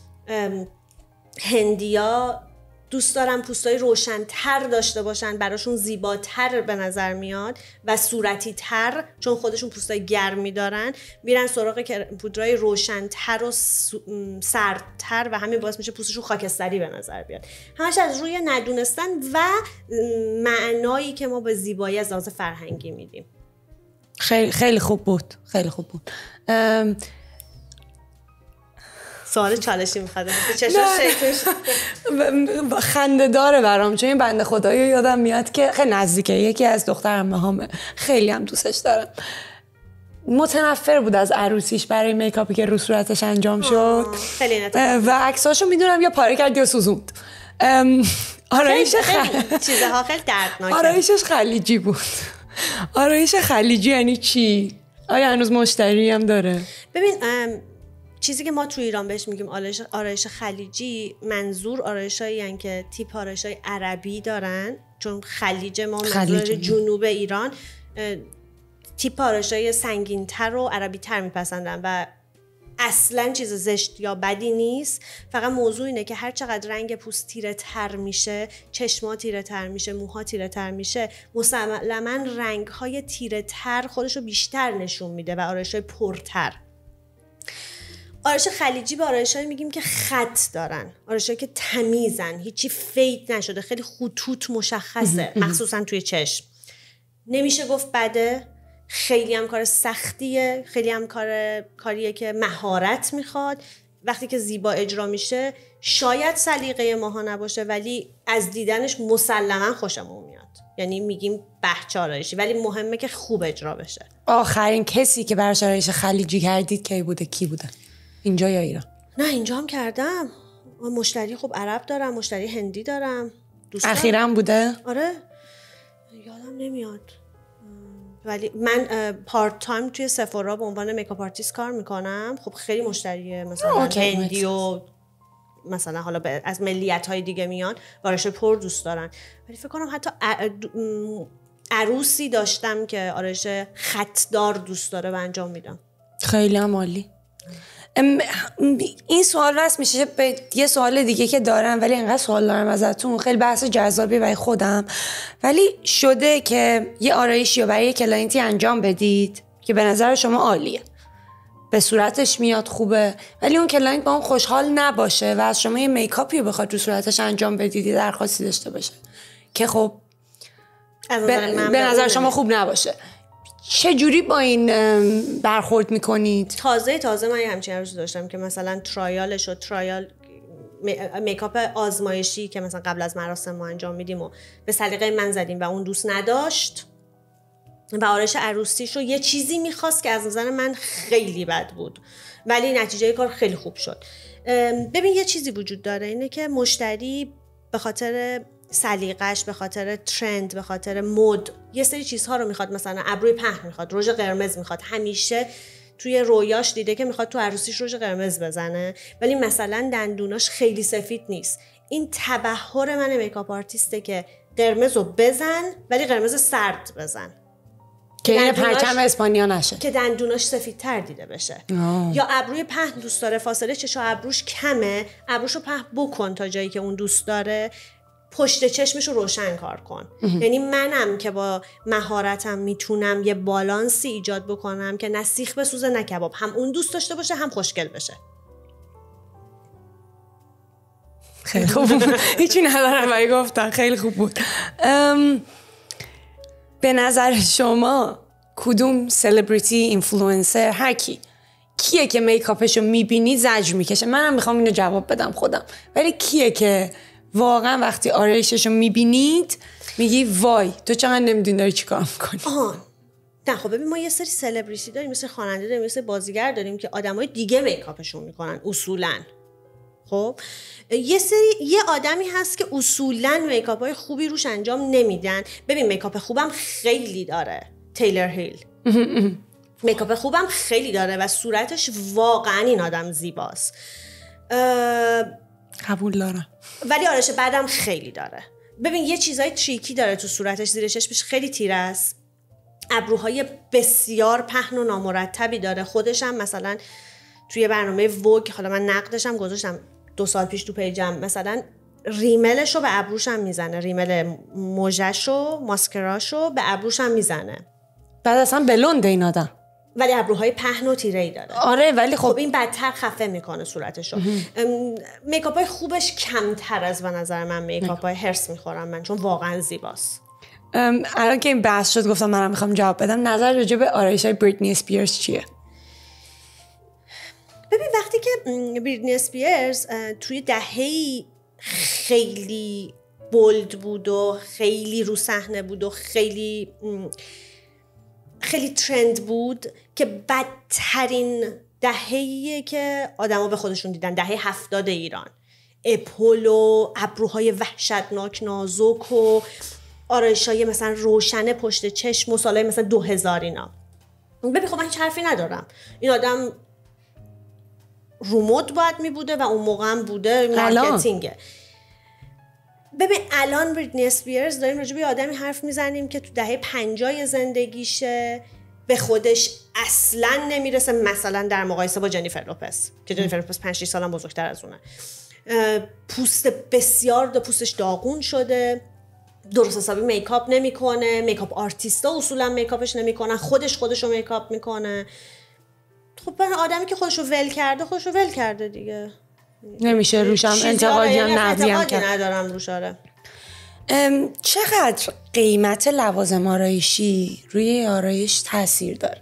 هندیا دوست دارن پوستای روشن‌تر داشته باشن، براشون زیباتر به نظر میاد و صورتی تر، چون خودشون پوستای گرمی دارن، میرن سراغ پودرای روشن‌تر و سردتر و همین باعث میشه پوستشون خاکستری به نظر بیاد. همش از روی ندونستن و معنایی که ما به زیبایی از لحاظ فرهنگی میدیم. خیلی خیلی خوب بود، خیلی خوب بود. ام... سوال چالشی میخواد چشم شکلش خنده داره برام، چون این بنده خدایی یادم میاد که خیلی نزدیکه، یکی از دختر عمه‌هامه، خیلی هم دوستش دارم. متنفر بود از عروسیش برای میکاپی که رو صورتش انجام شد و عکساشو میدونم یا پاره کرد یا سوزوند. آرایش خ... چیزها خیلی دردناکه. آرایشش خلیجی بود. آرایش خلیجی یعنی چی؟ آیا هنوز مشتری هم داره؟ ببین چیزی که ما تو ایران بهش میگیم آرایش آرایش خلیجی، منظور آرایشایی هستن که تیپ آرایشای عربی دارن، چون خلیج ما منظور جنوب ایران تیپ آرایشای سنگین‌تر و عربی‌تر میپسندن و اصلا چیز زشت یا بدی نیست. فقط موضوع اینه که هر چقدر رنگ پوست تیره تر میشه، چشما تیره تر میشه، موها تیره تر میشه، مسلماً رنگ های تیره تر خودشو بیشتر نشون میده و آرایشای پرتر. آرایش خلیجی به آرایشایی میگیم که خط دارن، آرایشایی که تمیزن، هیچی فید نشده، خیلی خطوط مشخصه، مخصوصا توی چشم. نمیشه گفت بده، خیلی هم کار سختیه، خیلی هم کار کاریه که مهارت میخواد. وقتی که زیبا اجرا میشه شاید سلیقه ماها نباشه، ولی از دیدنش مسلما خوشمون میاد. یعنی میگیم به چه آرایشی، ولی مهمه که خوب اجرا بشه. آخرین کسی که براش آرایش خلیجی کردید کی بوده؟ کی بوده؟ اینجا یا ایران؟ نه اینجا هم کردم. مشتری خوب عرب دارم، مشتری هندی دارم. اخیراً بوده؟ آره یادم نمیاد، ولی من پارت تایم توی سفورا به عنوان میکاپ آرتیست کار میکنم. خب خیلی مشتریه مثلا هندی و مثلا حالا از ملیت های دیگه میان، آرایش پر دوست دارن. ولی فکر کنم حتی عروسی داشتم که آرایش خطدار دوست داره و انجام میدم. خیلی هم عالی. این سوال راست میشه به یه سوال دیگه که دارم، ولی انقدر سوال دارم ازتون، خیلی بحث جذابی برای خودم. ولی شده که یه آرایشی رو برای یه کلاینتی انجام بدید که به نظر شما عالیه، به صورتش میاد خوبه، ولی اون کلاینت با اون خوشحال نباشه و از شما یه میکاپی رو بخواد رو صورتش انجام بدید، درخواستی داشته باشه که خب به, به نظر شما خوب نباشه، چه جوری با این برخورد میکنید؟ تازه تازه من یه همچین عروسی داشتم که مثلا ترایالش و ترایال میکاپ آزمایشی که مثلا قبل از مراسم ما انجام میدیم و به سلیقه من زدیم و اون دوست نداشت و آرایش عروسیش رو یه چیزی میخواست که از نظر من خیلی بد بود، ولی نتیجه کار خیلی خوب شد. ببین یه چیزی وجود داره، اینه که مشتری به خاطر سلیقش، به خاطر ترند، به خاطر مد یه سری چیزها رو میخواد، مثلا ابروی پهن میخواد، رژ قرمز میخواد، همیشه توی رویاش دیده که میخواد تو عروسیش رژ قرمز بزنه، ولی مثلا دندوناش خیلی سفید نیست. این تبحر من میکاپ آرتیسته که قرمز رو بزن ولی قرمز سرد بزن که این پرچم اسپانیا نشه، که دندوناش سفیدتر دیده بشه. آه. یا ابروی پهن دوست داره، فاصله چشم ابروش کمه، ابروشو پهن بکن تا جایی که اون دوست داره. پشت چشمش رو روشن کار کن. یعنی منم که با مهارتم میتونم یه بالانسی ایجاد بکنم که نه سیخ بسوزه نه کباب، هم اون دوست داشته باشه هم خوشگل بشه. خیلی خوب بود. هیچی ندارم ولی گفتن خیلی خوب بود. ام... به نظر شما کدوم سلبریتی، اینفلوئنسر، هر کی کیه که میکاپشو میبینی زجر میکشه؟ منم میخوام اینو جواب بدم خودم، ولی کیه که واقعا وقتی آرایششو میبینید میگی وای تو چقدر نمیدونی داری چیکار میکنی؟ آها نه خب ببین ما یه سری سلبریتی داریم، مثل خواننده داریم، مثل بازیگر داریم که آدمای دیگه میکاپشون میکنن اصولاً. خب یه سری یه آدمی هست که اصولاً میکاپای خوبی روش انجام نمیدن. ببین میکاپ خوبم خیلی داره، تیلر هیل میکاپ خوبم خیلی داره و صورتش واقعا این آدم زیباست. قبول دارم. ولی آرایش بعدم خیلی داره. ببین یه چیزای تریکی داره تو صورتش، زیر چشمش خیلی تیره است، ابروهای بسیار پهن و نامرتبی داره. خودش هم مثلا توی برنامه ووگ، حالا من نقدش هم گذاشتم دو سال پیش تو پیجم، مثلا ریملش رو به ابروش هم میزنه، ریمل موژش رو، ماسکراش رو به ابروش هم میزنه. بعد اصلا بلونده این آدم، ولی ابروهای پهن و تیره‌ای داره. آره ولی خب, خب این بدتر خفه میکنه صورتشو. میکاپای خوبش کمتر از به نظر من میکاپای هرس میخورم من، چون واقعا زیباست. الان که این بحث شد گفتم منم میخوام جواب بدم. نظر راجع به آرایش‌های بریتنی اسپیرز چیه؟ ببین وقتی که بریتنی اسپیرز توی دهه‌ای خیلی بولد بود و خیلی رو صحنه بود و خیلی خیلی ترند بود که بدترین دهه‌ایه که آدما به خودشون دیدن، دهه هفتاد ایران، اپولو، ابروهای وحشتناک نازک و آرایشای مثلا روشن پشت چشم و سالای مثلا دو هزار اینا. ببین خب من هیچ حرفی ندارم، این آدم رومود باید می بوده و اون موقع هم بوده، مارکتینگه. ببین الان بریتنی اسپیرز داریم راجع به آدمی حرف میزنیم که تو دهه پنجاه زندگیشه به خودش اصلا نمیرسه، مثلا در مقایسه با جنیفر لوپز که جنیفر لوپز پنج شش سال هم بزرگتر از اونه. پوست بسیار دا پوستش داغون شده، درست حسابی میکاپ نمیکنه، میکاپ آرتیستا اصولا میکاپش نمیکنن، خودش خودشو میکاپ میکنه. خب برای آدمی که خودشو ول کرده خودشو ول کرده دیگه، نمیشه روشم انتقادی یا نقدی هم کرد. ندارم روش. آره. چقدر قیمت لوازم آرایشی روی آرایش تاثیر داره؟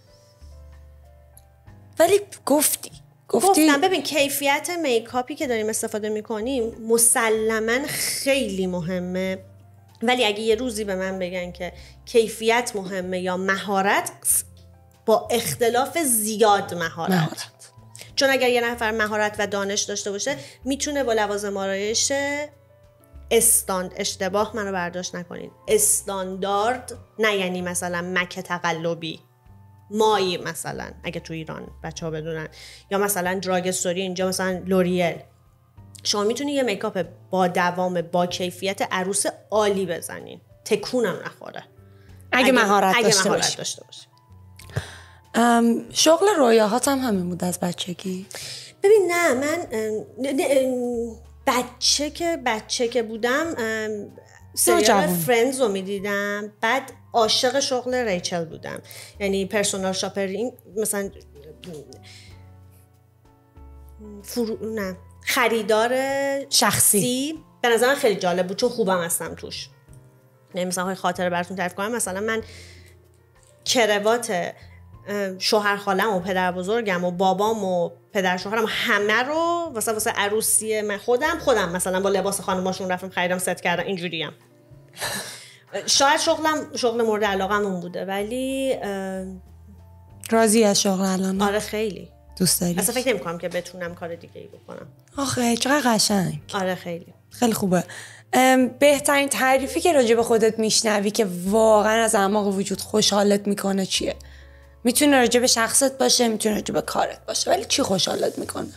ولی گفتی گفتی گفتم ببین کیفیت میکاپی که داریم استفاده میکنیم مسلماً خیلی مهمه، ولی اگه یه روزی به من بگن که کیفیت مهمه یا مهارت، با اختلاف زیاد مهارت, مهارت. چون اگر یه نفر مهارت و دانش داشته باشه میتونه با لوازم آرایش استاند اشتباه منو برداشت نکنین استاندارد، نه یعنی مثلا مک تقلبی مای، مثلا اگه تو ایران بچه ها بدونن، یا مثلا دراگ استوری اینجا مثلا لوریل، شما میتونی یه میکاپ با دوام با کیفیت عروس عالی بزنین، تکونم نخوره اگه مهارت اگه داشته مهارت باشی. داشته باشی. شغل رویاهات هم همین بود از بچگی؟ ببین نه من بچه که بچه که بودم سریال فرندز رو میدیدم، بعد عاشق شغل ریچل بودم، یعنی پرسونال شاپرینگ، مثلا فرو... نه خریدار شخصی به نظر من خیلی جالب بود چون خوبم هستم توش. یعنی مثلا خاطره براتون تعریف کنم، مثلا من کروات شوهر خالم و پدر بزرگم و بابام و پدر شوهرم همه رو واسه واسه عروسی من خودم خودم مثلا با لباس خانماشون رفتم خریدم ست کردم، اینجوریم. شاید شغلم شغل مورد علاقم اون بوده، ولی راضی از شغل الان؟ آره خیلی دوست داری؟ اصلا فکر نمی‌کنم که بتونم کار دیگه ای بکنم. آخه چقدر قشنگ. آره خیلی خیلی خوبه. بهترین تعریفی که راجع به خودت میشنوی که واقعا از اعماق وجود خوشحالت میکنه چیه؟ میتونه راجع به شخصت باشه، میتونه راجع به کارت باشه، ولی چی خوشحالت میکنه؟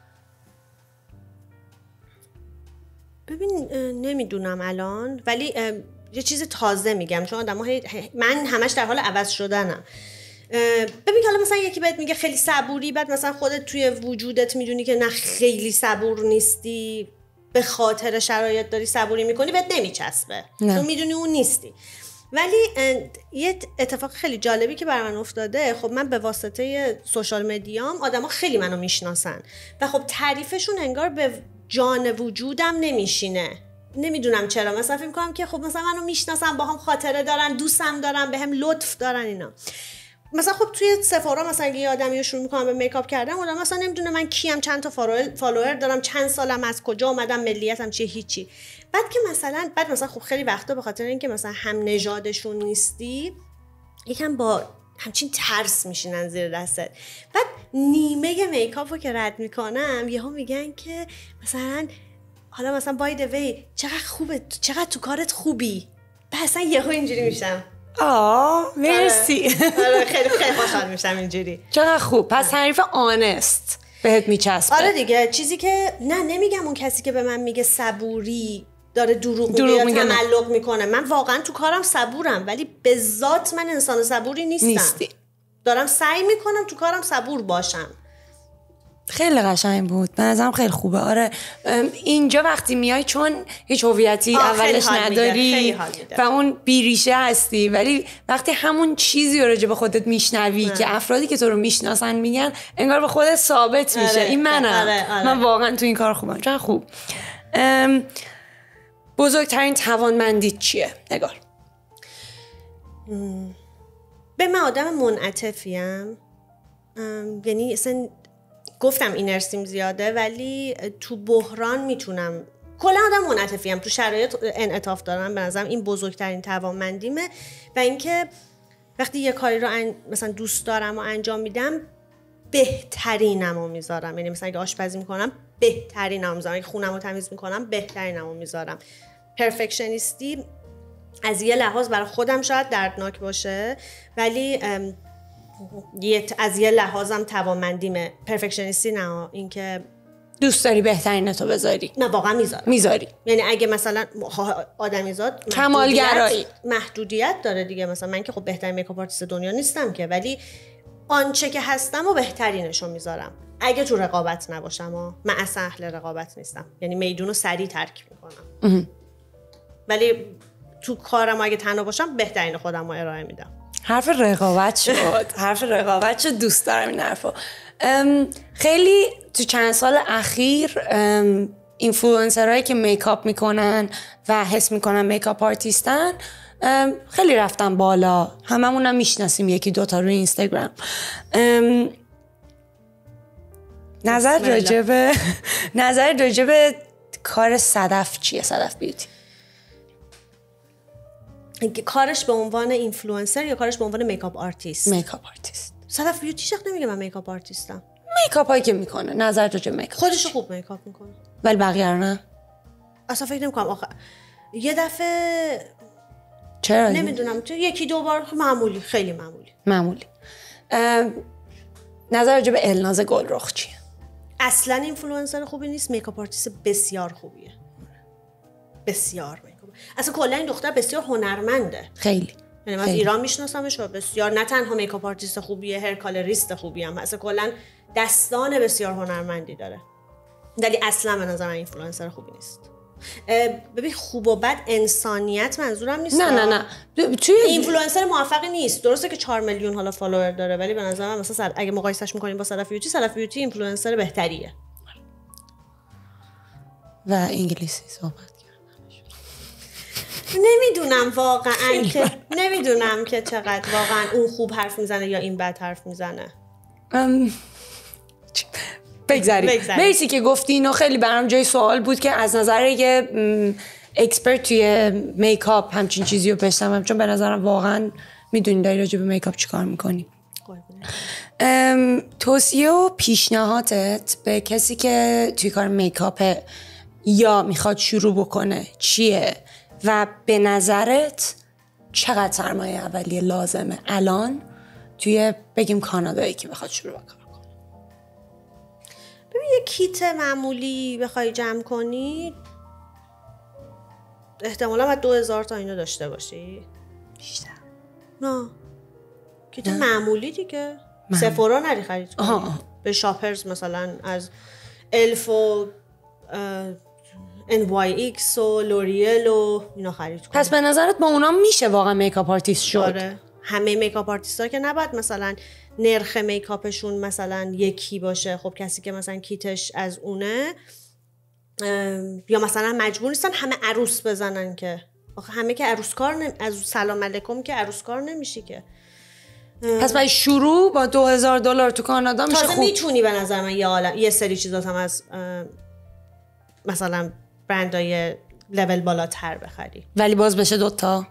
ببین نمیدونم الان، ولی یه چیز تازه میگم چون آدم‌ها من همش در حال عوض شدنم. ببین حالا مثلا یکی بهت میگه خیلی صبوری، بعد مثلا خودت توی وجودت میدونی که نه خیلی صبور نیستی، به خاطر شرایط داری صبوری میکنی بهت نمیچسبه، تو میدونی اون نیستی. ولی یه اتفاق خیلی جالبی که برای من افتاده، خب من به واسطه سوشال مدیام آدما خیلی منو میشناسن و خب تعریفشون انگار به جان وجودم نمیشینه. نمیدونم چرا، مثلا فکر می‌کنم که خب مثلا منو میشناسن، با هم خاطره دارن، دوستم دارن، به هم لطف دارن اینا. مثلا خب توی سفارا مثلا یه آدمی رو شروع می‌کنم به میکاپ کردن، آدم مثلا نمیدونه من کیم، چند تا فالوور دارم، چند سالم، از کجا اومدم، ملیتم چیه، هیچی. بعد که مثلا بعد مثلا خب خیلی وقتا به خاطر اینکه مثلا هم نژادشون نیستی یکم با همچین ترس میشینن زیر دستت. بعد نیمه میکاپو که رد میکنم یهو میگن که مثلا حالا مثلا بای د وی چقدر خوبه، چقدر تو کارت خوبی. بعد اصلا یهو اینجوری میشم آه مرسی. آره خیلی خیلی خوشحال میشم اینجوری. چقدر خوب. پس تعریف آنست بهت میچسبه. آره دیگه، چیزی که نه نمیگم اون کسی که به من میگه صبوری داره دروغ میگه یا تملق میکنه. من واقعا تو کارم صبورم، ولی به ذات من انسان صبوری نیستم. نیستی. دارم سعی میکنم تو کارم صبور باشم. خیلی قشنگ بود، به نظرم خیلی خوبه. آره اینجا وقتی میای چون هیچ هویتی اولش نداری و اون بیریشه هستی، ولی وقتی همون چیزی رو راجع به خودت میشنوی که افرادی که تو رو میشناسن میگن، انگار به خودت ثابت میشه. آره. این منم. آره. آره. من واقعا تو این کار خوبم. چقدر خوب. بزرگترین توانمندیت چیه نگار؟ به من آدم منعطفیم، یعنی اصلا گفتم اینرسیم زیاده، ولی تو بحران میتونم، کلا آدم منعطفیم، تو شرایط انعطاف دارم. به نظرم این بزرگترین توانمندیمه. و اینکه وقتی یه کاری رو ان... مثلا دوست دارم و انجام میدم، بهترینمو میذارم. یعنی مثلا اگه آشپزی میکنم بهترینمو میذارم، اگه خونمو تمیز میکنم بهترینمو میذارم. پرفکشنیستی از یه لحاظ برای خودم شاید دردناک باشه، ولی از یه لحاظم توانمندیمه. پرفکشنیستی نه اینکه دوست داری بهترینتو بذاری. نه واقعا میذارم. میذاری. یعنی اگه مثلا آدمیزاد کمالگرایی محدودیت داره دیگه. مثلا من که خب بهترین میکاپ آرتیست دنیا نیستم که، ولی آنچه که هستم و بهترینشو میذارم. اگه تو رقابت نباشم و من اصلا اهل رقابت نیستم، یعنی میدونو سریع ترک میکنم. ولی تو کارم اگه تنها باشم بهترین خودم رو ارائه میدم. حرف رقابت شد. حرف رقابت شد. دوست دارم این حرفو. خیلی تو چند سال اخیر اینفلوئنسرایی که میکاپ میکنن و حس میکنن میکاپ آرتیستن خیلی رفتن بالا. هممونم میشناسیم یکی دوتا روی اینستاگرام. نظر راجبه نظر راجبه کار صدف چیه؟ صدف بیوتی کارش به عنوان اینفلوئنسر یا کارش به عنوان میکاپ آرتیست؟ میکاپ آرتیست. صدف بیوتی شخص نمیگه من میکاپ آرتیستم. میکاپ هایی که میکنه. نظر راجع به میکاپ خودش خوب میکاپ میکنه، ولی بقیه رو نه. اصلا فکر نمیکنم. آخه یه دفعه چرا نمیدونم تو یکی دو بار معمولی، خیلی معمولی معمولی. نظر راجع به الناز گلرخ چیه؟ اصلا اینفلوئنسر خوبی نیست، میکاپ آرتیست بسیار خوبیه. بسیار میکاپ. اصلا کلا این دختر بسیار هنرمنده. خیلی. یعنی من از ایران میشناسمش و بسیار، نه تنها میکاپ آرتیست خوبیه، هر کالریست خوبی هم. اصلا کلا دستان بسیار هنرمندی داره. ولی اصلا به نظر من اینفلوئنسر خوبی نیست. ببین خوب و بد انسانیت منظورم نیست. نه نه نه. توی اینفلوئنسر موفقی نیست. درسته که چهار میلیون حالا فالوور داره، ولی به نظر من مثلا اگه مقایسهش می‌کنیم با صدف بیوتی، صدف بیوتی اینفلوئنسر بهتریه. و انگلیسی صحبت نمیدونم واقعا که نمیدونم که چقدر واقعا اون خوب حرف میزنه یا این بد حرف میزنه. بگذاریم. مرسی که گفتی اینو. خیلی برام جای سوال بود که از نظر یه اکسپرت توی میکاپ همچین چیزی رو بشنوم، چون به نظرم واقعا میدونی داری راجع به میکاپ چیکار میکنی. توصیه و پیشنهادت به کسی که توی کار میکاپ یا میخواد شروع بکنه چیه و به نظرت چقدر سرمایه اولیه لازمه الان توی بگیم کانادایی که بخواد شروع کار کنه؟ ببین یه کیت معمولی بخوای جمع کنی احتمالا باید دو هزار تا اینو داشته باشی. بیشتر؟ نه کیت نه. معمولی دیگه. سفورا نری خرید کنی. به شاپرز مثلا از الف و ان وای ایکس و لوریل و اینا خرید کنم. پس به نظرت با اونا میشه واقعا میکاپ آرتیست شد؟ آره. همه میکاپ آرتیستا که نباید مثلا نرخ میکاپشون مثلا یکی باشه. خب کسی که مثلا کیتش از اونه یا مثلا مجبور نیستن همه عروس بزنن که آخه همه که عروس کار نمی... از سلام علیکم که عروس کار نمیشی که. پس برای شروع با دو هزار دلار تو کانادا میشه خوب. تازه میتونی به نظر من یه, عالم... یه سری چیزات هم از مثلا برندهای لول بالاتر بخری، ولی باز بشه دوتا.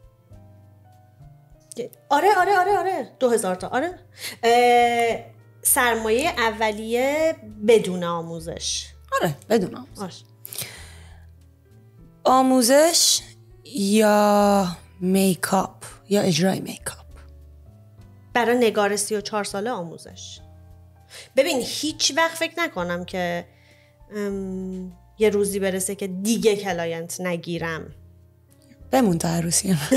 آره آره آره آره دو هزار تا. آره سرمایه اولیه بدون آموزش. آره بدون آموزش. آموزش یا میکاپ یا اجرای میکاپ؟ برای نگار سی و چهار ساله آموزش. ببین هیچ وقت فکر نکنم که یه روزی برسه که دیگه کلاینت نگیرم. بمون تا عروسی. نه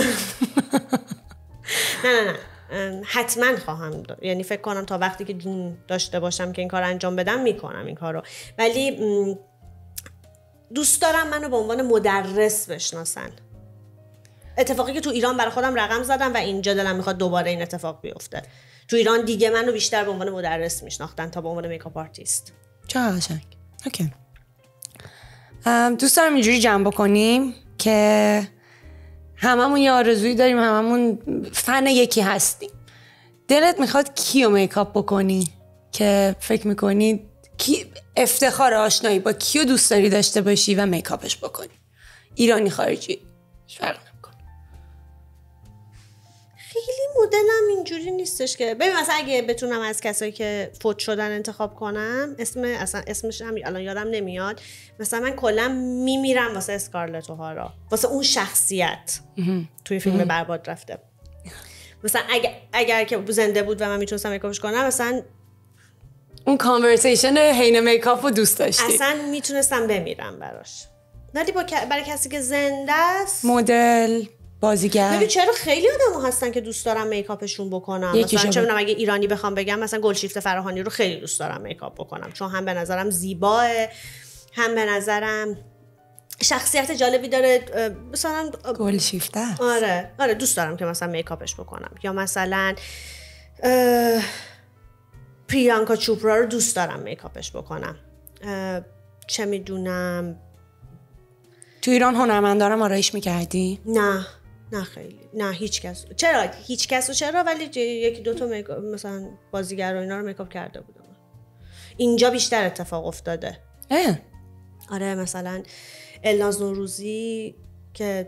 نه نه حتما خواهم داشت. یعنی فکر کنم تا وقتی که جون داشته باشم که این کار انجام بدم میکنم این کارو. ولی دوست دارم منو به عنوان مدرس بشناسن. اتفاقی که تو ایران برای خودم رقم زدم و اینجا دلم میخواد دوباره این اتفاق بیفته. تو ایران دیگه منو بیشتر به عنوان مدرس میشناختن تا به عنوان میکاپ آرتیست. چه قشنگ. اوکی. دوست دارم اینجوری جمع بکنیم که هممون یه آرزویی داریم، هممون فن یکی هستیم. دلت میخواد کیو میکاپ بکنی که فکر میکنی کی افتخار آشنایی با کیو دوست داری داشته باشی و میکاپش بکنی؟ ایرانی خارجی فرق نمیکنه. خیلی مدلم اینجوری نیستش که ببین مثلا اگه بتونم از کسایی که فوت شدن انتخاب کنم، اسم اصلا اسمش هم الان یادم نمیاد، مثلا من کلا میمیرم واسه اسکارلت اوهارا، واسه اون شخصیت توی فیلم برباد رفته. مثلا اگر اگر که زنده بود و من میتونستم میکاپش کنم، مثلا اون کانورسیشن حین میکاپ رو دوست داشتی؟ اصلا میتونستم بمیرم براش. ولی با برای کسی که زنده است، مدل، بازیگر، ببین چرا خیلی آدم‌ها هستن که دوست دارم میکاپشون بکنم. مثلا چه می‌دونم اگه ایرانی بخوام بگم، مثلا گلشیفته فراهانی رو خیلی دوست دارم میکاپ بکنم، چون هم به نظرم زیباه، هم به نظرم شخصیت جالبی داره. مثلا گلشیفته. آره آره دوست دارم که مثلا میکاپش بکنم. یا مثلا پریانکا چوپرا رو دوست دارم میکاپش بکنم. چه میدونم تو ایران هنرمندارم آرایش میکردی؟ نه نه خیلی نه هیچ کس. چرا هیچ کس و چرا ولی یکی دو تا میکاپ مثلا بازیگر و اینا رو میکاپ کرده بودم. اینجا بیشتر اتفاق افتاده. اه. آره مثلا الناز نوروزی که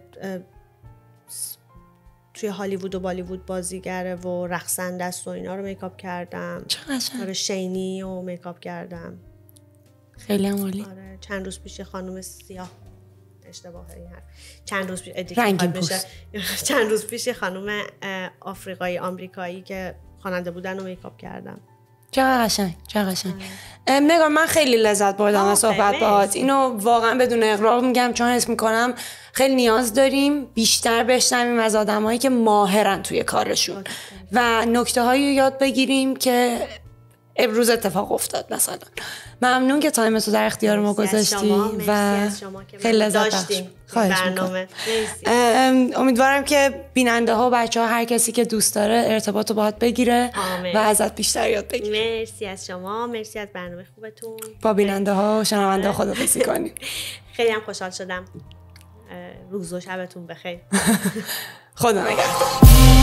توی هالیوود و بالیوود بازیگره و رقصنده است و اینا رو میکاپ کردم. چقدر؟ آره شینی رو میکاپ کردم. خیلی عالی. آره چند روز پیش خانم سیاه، اشتباه این حرف، چند روز پیش رنگین پوست، چند روز پیش خانم آفریقایی آمریکایی که خواننده بودن رو میکاپ کردم. چقدر قشنگ، چقدر قشنگ. نگار من خیلی لذت بردم از صحبت باهات. اینو واقعا بدون اغراق میگم، چون حس میکنم خیلی نیاز داریم بیشتر بشنویم از آدمایی که ماهرن توی کارشون و نکته‌هایی یاد بگیریم که امروز اتفاق افتاد. مثلا ممنون که تایم تو در اختیار ما گذاشتی و خیلی لذت بخش برنامه. امیدوارم که بیننده ها و بچه ها هر کسی که دوست داره ارتباط رو باهات بگیره و ازت بیشتر یاد بگیره. مرسی از شما، مرسی از برنامه خوبتون. با بیننده ها و شنونده ها خداحافظی کنیم. خیلی هم خوشحال شدم. روز و شبتون بخیر. خدا نگهدار.